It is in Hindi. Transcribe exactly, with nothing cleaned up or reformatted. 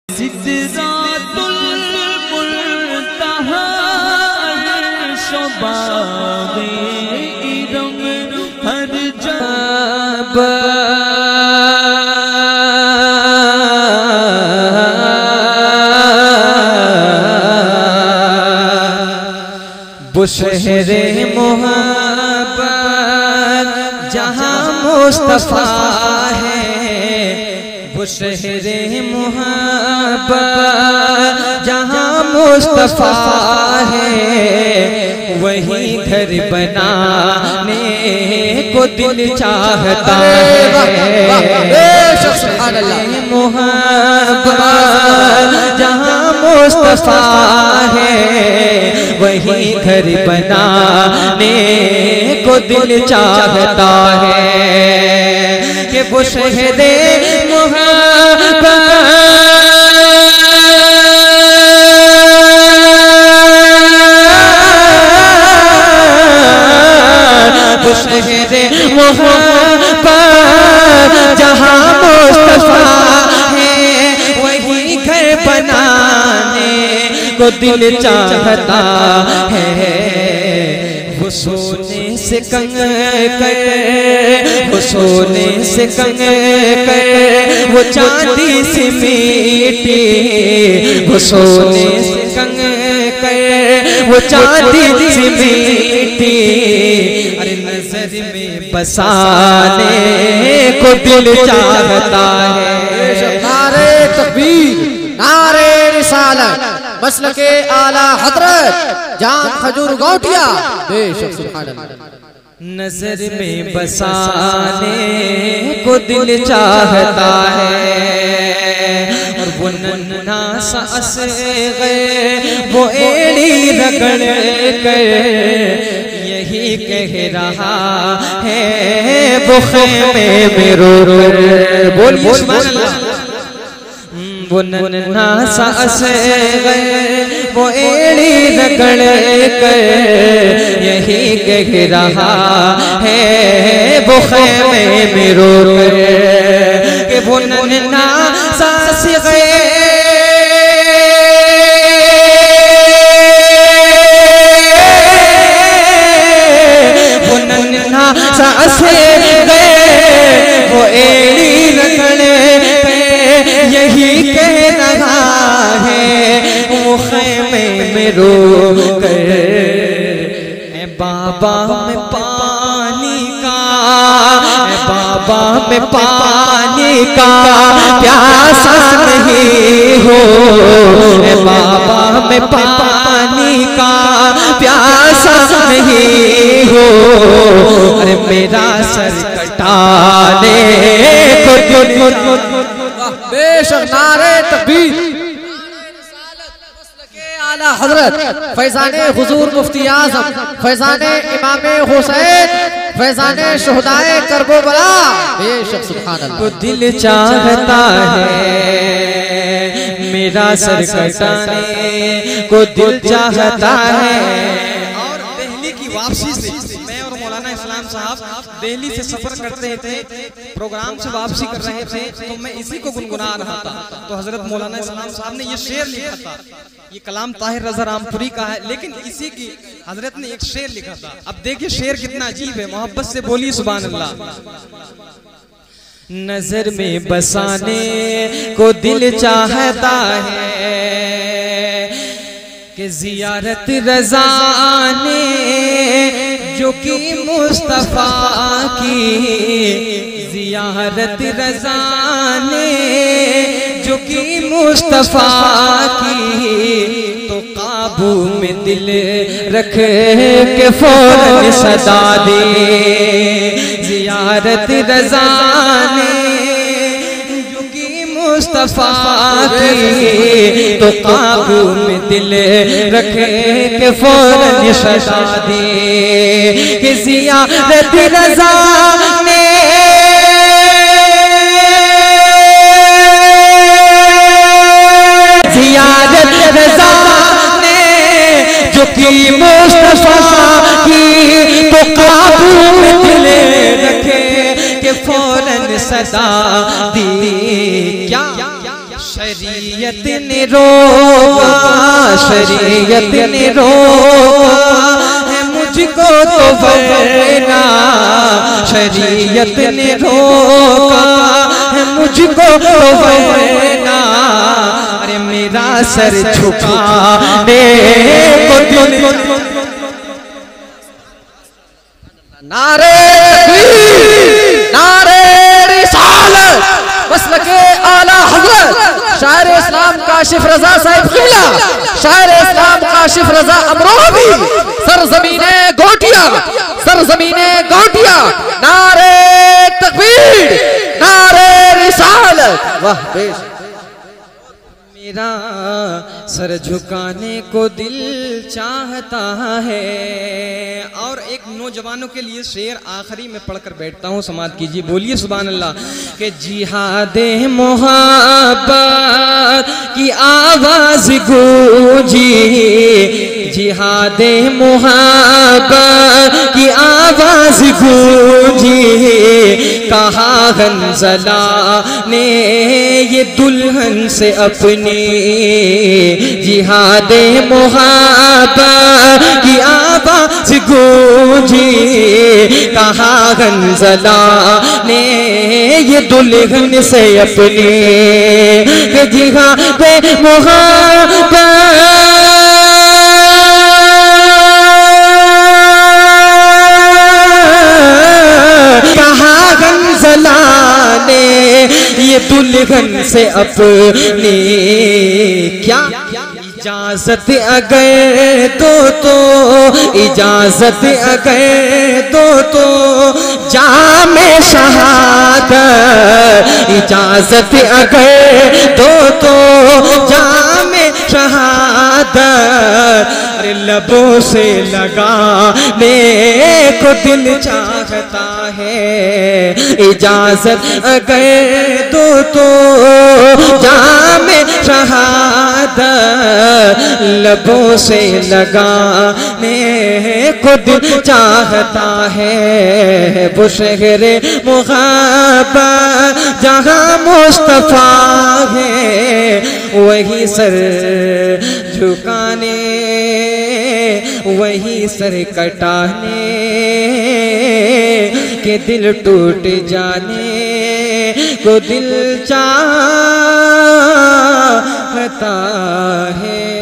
सिदरातुल मुंतहा अर्श बाग़े इरम हर जगह बुशहरे मोहब्बत जहाँ मुस्तफा है, बुशहरे मोहब्बत जहाँ मुस्तफा है, वही घर बनाने को दिल चाहता है। मोहब्बत जहाँ मुस्तफा है, वही घर बनाने को दिल चाहता है। कि बुशहरे मोहब्बत बुशहरे मोहब्बत जहाँ मुस्तफा है, वही घर बनाने को दिल चाहता है। वो सोने से कंगन, वो सोने से कंगन, वो चांदी से मीठी, वो सोने से कंगन, वो चांदी से मीठी, अरे नजर में बसाने को दिल चाहता है। नारे तकबीर, नारे रिसालत, मसलके आला हजरत जान खजूर गौटिया, बेशक सुभान अल्लाह। नजर में बसाने को दिल चाहता है, और वो नन्हा सा असग़र वो एड़ी रगड़ कर यही कह रहा है, वो ख़ैमे में रो रो। बोलिए सुभान अल्लाह। वो नन्हा सा असग़र वो एड़ी रगड़ कर यही कह रहा है, वो ख़ैमे में रो कर कि वो नन्हा सा असग़र वो नन्हा सा असग़र वो एड़ी रगड़ यही कह रहा है, वो ख़ैमे में रो कर ए बाबा में पानी का, ए बाबा में पानी का प्यासा नहीं हो, ए बाबा में पानी का प्यासा नहीं हो, अरे मेरा सर कटाने को बेशक नारे तकबीर, आला हजरत फैज़ाने हुजूर मुफ्ती आज़म, फैज़ाने इमामे हुसैन, फैज़ाने शुहदाए करबला, बेशक सुभान अल्लाह। तो दिल चाहता है मेरा सर कटाने को दिल चाहता है। और दिल्ली की वापसी से मैं और मौलाना इस्लाम साहब दिल्ली से सफर करते थे, प्रोग्राम से वापसी कर रहे थे, तो मैं इसी को गुनगुना रहा था, तो हजरत मौलाना इस्लाम साहब ने ये शेर लिखा था। ये कलाम ताहिर रज़ा रामपुरी का है, लेकिन इसी की हजरत ने एक शेर लिखा था। अब देखिए शेर कितना अजीब है, मोहब्बत से बोलिए सुभान अल्लाह। नजर में बसाने को दिल चाहता है, कि ज़ियारत रज़ा ने जो की मुस्तफा की, ज़ियारत रज़ा ने जो की मुस्तफा की, तो काबू में दिल रख के फौरन सदा दे। ज़ियारत रज़ा ने जो की मुस्तफा की, तो काबू में दिल रख के फौरन सदा दे। कि ज़ियारत रज़ा ने ज़ियारत रज़ा ने जो की मुस्तफा की, तो काबू में दिल रखे के फौरन सदा दी। क्या शहर शरीयत ने रोका, शरीयत ने रोका है मुझको तो वरना, शरीयत ने रोका है मुझको तो वरना, अरे मेरा सर झुकाने को दिल। नारे तकबीर, नारे रिसालत, मसलके आला हज़रत शायर इस्लाम काशिफ रजा साहिब खिला, शायर इस्लाम काशिफ रजा अमरोही, सरजमीने गोटिया, सरजमीने गोटिया, नारे तकबीर, नारे रिसालत। वाह बेश। मेरा सर झुकाने को दिल चाहता है। और एक नौजवानों के लिए शेर आखिरी में पढ़कर बैठता हूँ, समात कीजिए, बोलिए सुभान अल्लाह। कि जिहादे मोहब्बत की आवाज गूंजी, जिहादे मोहब्बत की आवाज गूंजी, कहा हंज़ला ने ये दुल्हन से अपनी, जिहादे मोहब्बत की आवाज गूंजी, कहा हंज़ला ने ये दुल्हन से अपनी, जिहादे मोहब्बत ये दुल्हन से अपनी, क्या इजाजत अगर दो तो, इजाजत अगर दो तो जामे शहादत, इजाजत अगर दो तो जामे शहादत, अरे लबों से लगाने को दिल चाहता है, इजाजत अगर दो तो जामे शहादत, लबों से लगाने को दिल चाहता है। वो शहरे मुहब्बत जहाँ मुस्तफा है, वही सर झुकाने, वही सर कटाने के दिल टूट जाने को दिल चाहता है।